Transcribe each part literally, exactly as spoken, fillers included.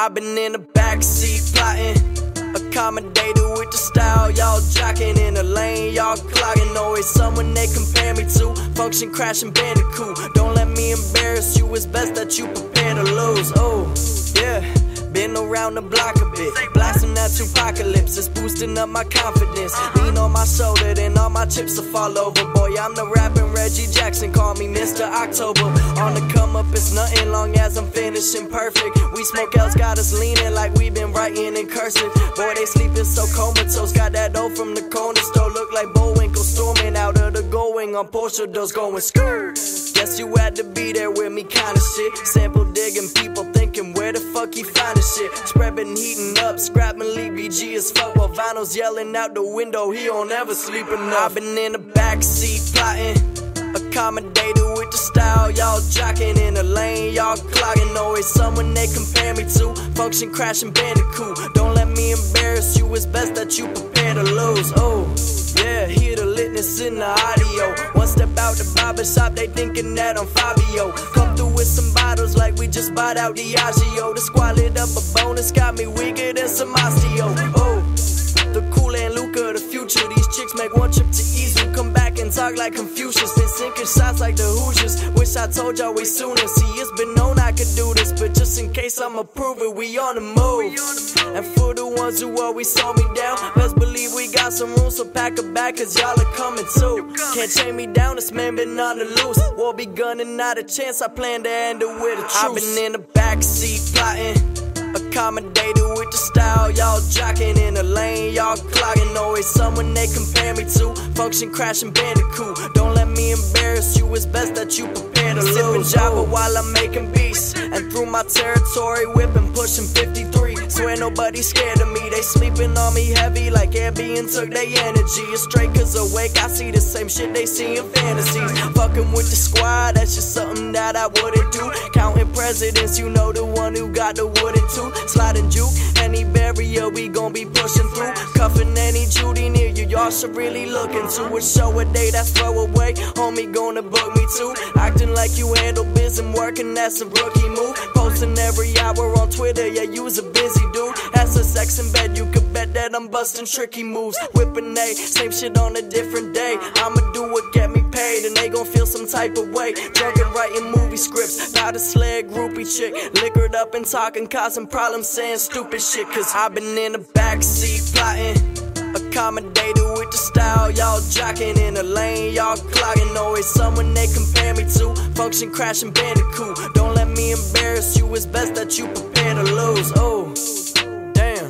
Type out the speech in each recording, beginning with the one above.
I've been in the backseat plotting, accommodated with the style. Y'all jocking in the lane, y'all clogging. Always someone they compare me to. Function, crashing, bandicoot. Don't let me embarrass you, it's best that you prepare to lose. Oh, yeah. Been around the block a bit, blasting that Tupacalypse, it's boosting up my confidence. Lean on my shoulder, then all my chips will fall over. Boy, I'm the rapping Reggie Jackson, call me Mister October. On the come up, it's nothing long as I'm finishing perfect. We smoke else got us leaning like we been writing in cursive. Boy, they sleeping so comatose, got that dough from the corner store. Look like Bullwinkle storming out of the going on Porsche doors going skirt. Guess you had to be there with me, kinda shit. Sample digging, people thinking where the fuck he find this shit. Spread been heating up, scrapping Lee B G as fuck, while Vinyl's yelling out the window, he don't ever sleep enough. I've been in the backseat plotting, accommodated with the style. Y'all jocking in the lane, y'all clogging. Always someone they compare me to. Function, crashing, bandicoot. Don't let me embarrass you, it's best that you prepare to lose. Oh, yeah, hear the litness in the audio. One step out the barber shop, they thinking that I'm Fabio. Come through with some bottles like we just bought out Diageo. The squalid up a bonus got me weaker than some osteo. Oh, the cool and Luca, the future. These chicks make one trip to Izu, come back and talk like Confucius, then sinking shots like the Hoosiers. Wish I told y'all way sooner. See, it's been known I could do this, but just in case I'ma prove it, we on the move. And for the ones who always saw me down, best believe we got some room, so pack a bag, cause y'all are coming too. Can't chain me down, this man been on the loose. War begun and not a chance, I plan to end it with a truce. I've been in the backseat plotting, accommodated with the style. Y'all jocking in the lane, y'all clogging. Always someone they compare me to. Function, crashing, bandicoot. Don't let me embarrass you, it's best that you prepare to lose. Sipping Java while I'm making beats, and through my territory whipping, pushing fifty-three. Swear nobody's scared of me, they sleeping on me heavy like Airbnb took their energy. It's straight cause awake, I see the same shit they see in fantasies. Fucking with the squad, that's just something that I wouldn't do. Counting presidents, you know the one who got the wooden tooth. Sliding juke, any barrier we gon' be pushing through. Cuffing any Judy near you, y'all should really look into it. Show a day that's throwaway, homie gonna book me too. Acting like you handle biz and working, that's a rookie move. Posting every hour on Twitter, yeah, you's a busy dude. Has a sex in bed, you could bet that I'm busting tricky moves. Whipping A, same shit on a different day. I'ma do what get me paid, and they gon' feel some type of way. Drunk and writing movie scripts, about a slag groupie chick. Liquored up and talking, causing problems, saying stupid shit. Cause I've been in the backseat plotting, accommodated with the style. Y'all jocking in the lane, y'all clogging. Always someone they compare me to. Function, crashing, bandicoot. Don't let me embarrass you, it's best that you prepare to lose. Oh, damn.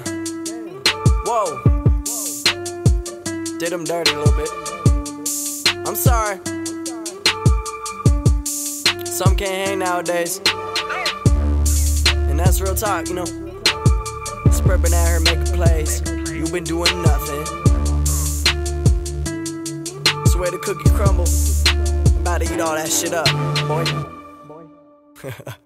Whoa. Did them dirty a little bit. I'm sorry. Some can't hang nowadays, and that's real talk, you know. Spreading out here making plays, you been doing nothing. Swear the cookie crumble, I'm about to eat all that shit up, boy.